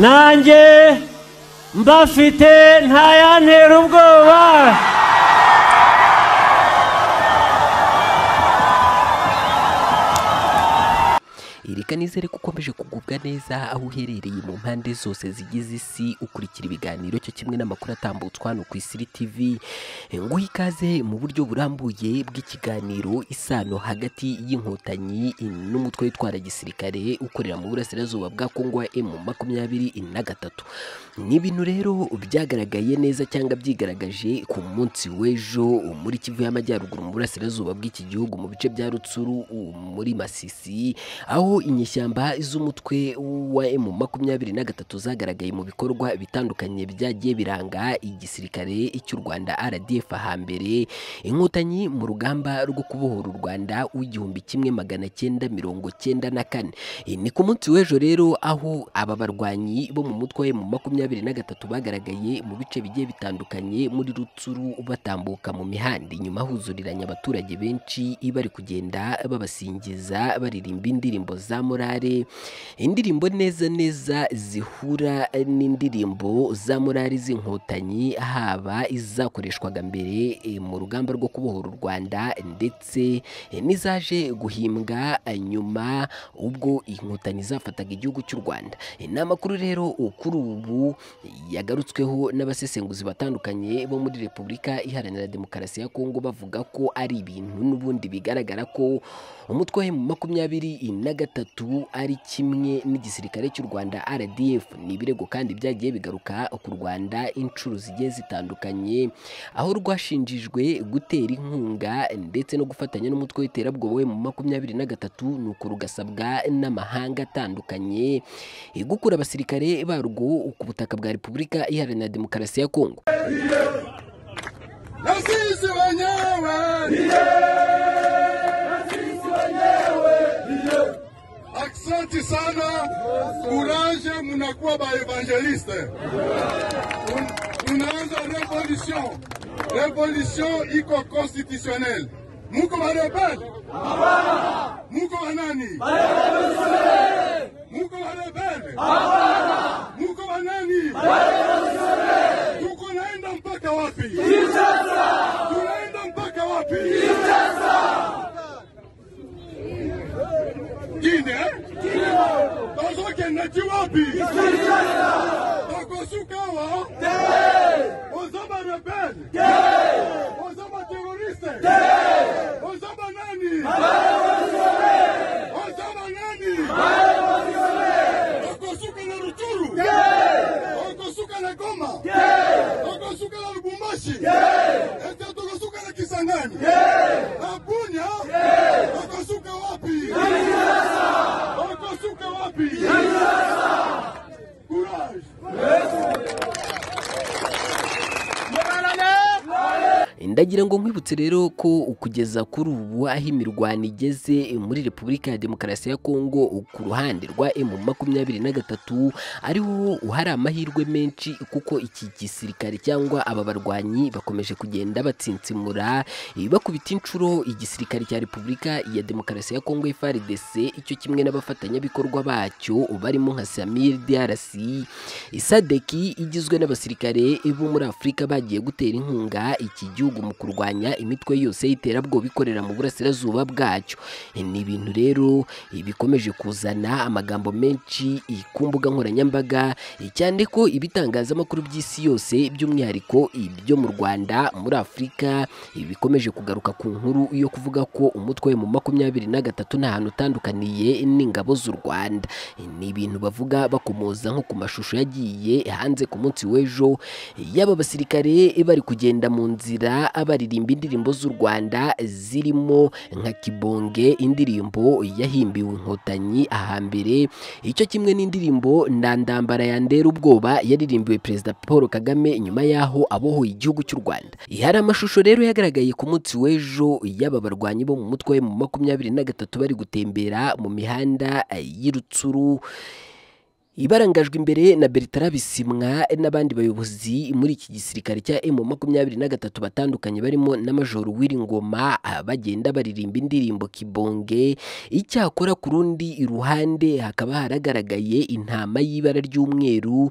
nanjye mbafite ntayantera ubwoba. Reka nizere ko ukomeje kugubwa neza aho uherereye mu mpande zose zigize isi ukurikira ibiganiro cyo kimwe n'amakuru atambutswa hano ku Isiri TV. Nguha ikaze mu buryo burambuye bw'ikiganiro isano hagati y'inkotanyi n'umutwe witwara gisirikare ukorera mu burasirazuba bwa Kongo wa M23. Ni ibintu rero byagaragaye neza cyangwa byigaragaje ku munsi w'ejo muri Kivu y'Amajyaruguru mu burasirazuba bw'iki gihugu mu bice bya Rutsuru muri Masisi, aho inyeshyamba z'umutwe wa M23 zagaragaye mu bikorwa bitandukanye byagiye biranga igisirikare cy'u Rwanda RDF hambere, inkotanyi mu rugamba rwo kubohora u Rwanda w'1994. Ni ku munsi w'ejo rero aho aba barwanyi bo mu mutwe wa M23 bagaragaye mu bice bigiye bitandukanye muri Rutsuru batambuka mu mihanda, inyuma huzuriranye abaturage benshi bari kugenda babasingiza baririmba indirimbo za morale, indirimbo neza zihura n'indirimbo za morale z'inkotanyi, haba izakoreshwaga mbere mu rugamba rwo kubohora u Rwanda ndetse n'izaje guhimbwa nyuma ubwo inkotanyi zafataga igihugu cy'u Rwanda. Ni amakuru rero kuri ubu yagarutsweho n'abasesenguzi batandukanye bo muri Repubulika Iharanira Demokarasi ya Kongo, bavuga ko ari ibintu n'ubundi bigaragara ko umutwe wa M23 ari kimwe n'igisirikare cy'u Rwanda RDF. Ni ibirego kandi byagiye bigaruka ku Rwanda inshuro zigiye zitandukanye, aho rwashinjijwe gutera inkunga ndetse no gufatanya n'umutwe w'iterabwoba wa M23, nuko rugasabwa n'amahanga atandukanye gukura abasirikare barwo ku butaka bwa Repubulika Iharanira Demokarasi ya Kongo. Asante sana, courage, munakuwa ba evangeliste. Tunaanza revolution. Revolution iko constitutionnelle. Muko ba rebelle? Hapana. Muko ba nani? Ba revolutionnaire. Muko ba rebelle? Hapana. Muko ba nani? Ba revolutionnaire. Tuko naenda mpaka wapi? Kinshasa. Tunaenda mpaka wapi? Kinshasa. Gine? Bazoke nati wapi? Bakosukawa? Ozaba rebelle? Ozaba terroriste? Ozaba nani? Ozaba nani? Bakosuka na Rutshuru? Bakosuka na Goma? Bakosuka na Lubumbashi? Ete bakosuka na Kisangani? Na Bunia? Bakosuka wapi? Bakosuka wapi? Courage! Ndagira ngo nkwibutse rero ko kugeza kuri ubu aho imirwano igeze muri Repubulika ya Demokarasi ya Kongo ku ruhande rwa M23 ariho hari amahirwe menshi, kuko iki gisirikare cyangwa aba barwanyi bakomeje kugenda batsinsimura bakubita inshuro igisirikare cya Repubulika ya Demokarasi ya Kongo FARDC, icyo kimwe n'abafatanyabikorwa bacyo barimo nka Samir DRC, Sadeki igizwe n'abasirikare bo muri Afurika bagiye gutera inkunga iki gihugu mu kurwanya imitwe yose y'iterabwoba ikorera mu burasirazuba bwacyo. Ni ibintu rero bikomeje kuzana amagambo menshi ku mbuga nkoranyambaga, cyane ko ibitangazamakuru by'isi yose by'umwihariko ibyo mu Rwanda, muri Afurika, bikomeje kugaruka ku nkuru yo kuvuga ko umutwe wa M23 nta hantu utandukaniye n'ingabo z'u Rwanda. Ni ibintu bavuga bakomoza nko ku mashusho yagiye hanze ku munsi w'ejo y'aba basirikare bari kugenda mu nzira baririmba indirimbo z'u Rwanda zirimo nka Kibonge, indirimbo yahimbiwe inkotanyi ahambere, icyo kimwe n'indirimbo Ndandambara ya Ndera ubwoba yaririmbiwe Perezida Paul Kagame nyuma yaho abohoye igihugu cy'u Rwanda. Hari amashusho rero yagaragaye ku munsi w'ejo y'aba barwanyi bo mu mutwe wa M23 bari gutembera mu mihanda y'Irutsuru ibarangajwe imbere na Bertrand Bisimwa n'abandi bayobozi muri iki gisirikare cya M23 batandukanye barimo na Major Wiringoma bagenda baririmba indirimbo Kibonge. Icyakora ku rundi iruhande hakaba haragaragaye intama y'ibara ry'umweru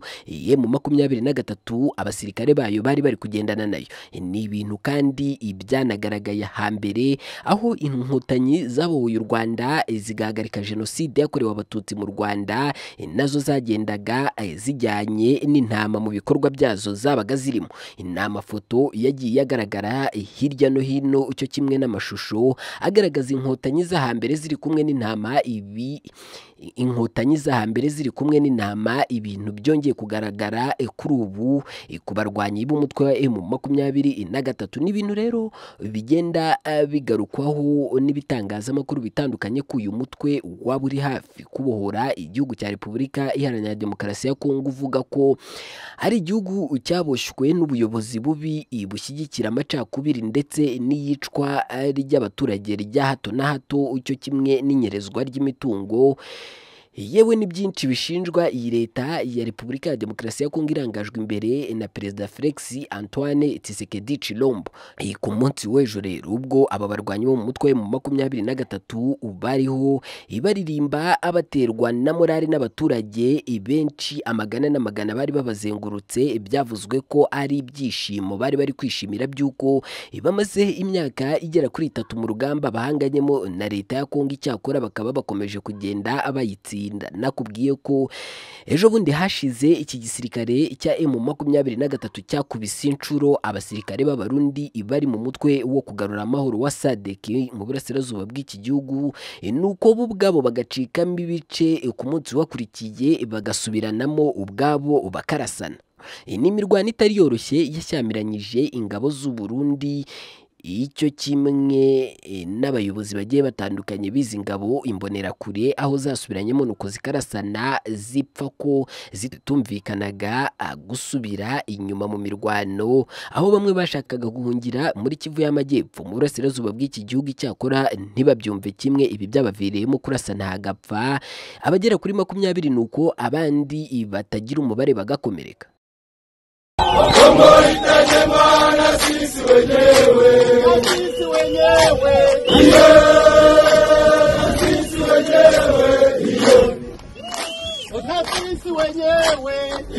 M23 abasirikare bayo bari kugendana nayo. Ni ibintu kandi ibyanagaragaye hambere aho inkotanyi zabohoye u Rwanda zigahagarika jenoside yakorewe abatutsi mu Rwanda, nazo zagendaga zijyanye n'intama mu bikorwa byazo zabaga zirimo. Amafoto yagiye agaragara hirya no hino cyo kimwe n'amashusho agaragaza inkotanyi z'ahambere ziri kumwe n'intama. Inkotanyi z'ahambere ziri kumwe n'intama, ibintu byongeye kugaragara kuri ubu ku barwanyi b'umutwe wa M23. N'ibintu rero bigenda bigarukwaho n'ibitangazamakuru bitandukanye ko uyu mutwe waba uri hafi kubohora igihugu cya Repubulika Iharanira Demokarasi ya Kongo, uvuga ko ari igihugu cyaboshywe n'ubuyobozi bubi bushyigikira amacakubiri ndetse n'iyicwa ry'abaturage rya hato na hato, cyo kimwe n'inyerezwa ry'imitungo. Yewe ni byinshi bishinjwa iyi leta ya Repubulika ya Demokarasi ya Kongo irangajwe imbere na Perezida Felix Antoine Tshisekedi Tshilombo. Ku munsi w'ejo rero ubwo aba barwanyi bo mu mutwe mu 23 bariho ibaririmba abaterwa na morale n'abaturage benshi, amagana n'amagana bari babazengurutse, byavuzwe ko ari ibyishimo bari kwishimira by'uko bamaze imyaka igera kuri 3 mu rugamba bahanganyemo na leta ya Kongo. Icyakora bakaba bakomeje kugenda abayitsi. Nakubwiye ko ejo bundi hashize iki gisirikare cya M23 cyakubise inshuro abasirikare b'abarundi bari mu mutwe wo kugarura amahoro wa SADC mu burasirazuba bw'iki gihugu, nuko bo ubwabo bagacikamo ibice, ku munsi wakurikiye bagasubiranamo ubwabo bakarasana. Ni imirwano itari yoroshye yashyamiranyije ingabo z'u Burundi, icyo kimwe n'abayobozi bagiye batandukanye bizi ngabo imbonerakure, aho zasubiranyemo nuko zikarasana zipfa ko zitumvikanaga gusubira inyuma mu mirwano, aho bamwe bashakaga guhungira muri Kivu y'Amajyepfo mu burasirazuba bw'iki gihugu. Icyakora ntibabyumve kimwe, ibi byabaviriyemo kurasana hagapfa abagera kuri 20, nuko abandi batagira umubare bagakomereka. Kongo itajengwa sisi wenyewe, sisi wenyewe, sisi wenyewe, sisi wenyewe,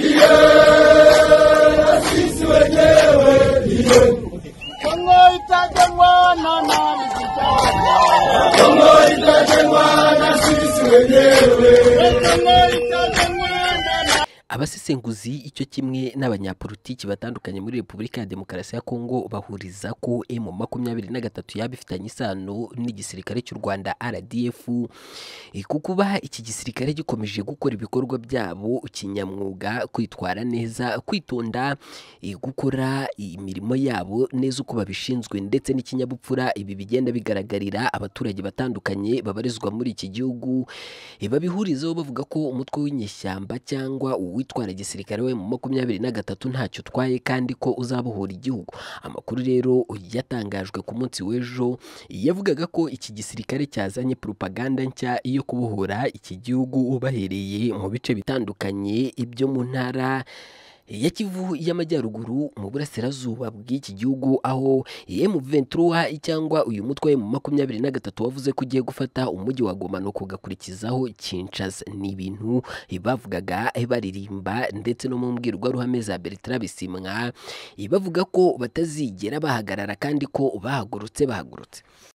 sisi wenyewe. Kongo itajengwa na nani zitaka, Kongo itajengwa na sisi wenyewe, Kongo itajengwa na Abasesenguzi icyo kimwe n'abanyapolitiki batandukanye muri Repubulika ya Demokarasi ya Kongo bahuriza ko M23 yabifitanye isano n'igisirikare cy'u Rwanda RDF, kukuba iki gisirikare gikomeje gukora ibikorwa byabo kinyamwuga, kwitwara neza, kwitonda, gukora imirimo yabo neza uko babishinzwe ndetse n'ikinyabupfura. Ibi bigenda bigaragarira abaturage batandukanye babarizwa muri iki gihugu, babihurizaho bavuga ko umutwe w'inyeshyamba cyangwa witwara gisirikare we mu 23 ntacyo twaye kandi ko uzabohora igihugu. Amakuru rero yatangajwe ku munsi w'ejo yavugaga ko iki gisirikare cyazanye propaganda nshya yo kubohora iki gihugu bahereye mu bice bitandukanye ibyo mu ntara ya Kivu y'Amajyaruguru mu burasirazuba bw'iki gihugu, aho M23 cyangwa uyu mutwe mu 23 wavuze ko ugiye gufata umujyi wa Goma no kugakurikizaho Kinshasa. Ni ibintu bavugaga baririmba ndetse no mu mbwirwaruhame za Bertrand Bisimwa bavuga ko batazigera bahagarara kandi ko bahagurutse.